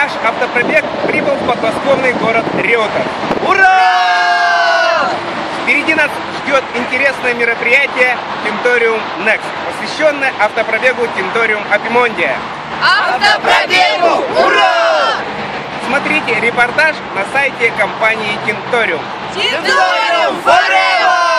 Наш автопробег прибыл в подмосковный город Реутов. Ура! Впереди нас ждет интересное мероприятие Tintorium Next, посвященное автопробегу Tintorium Апимондия. Автопробегу! Ура! Смотрите репортаж на сайте компании Tintorium. Tintorium Forever!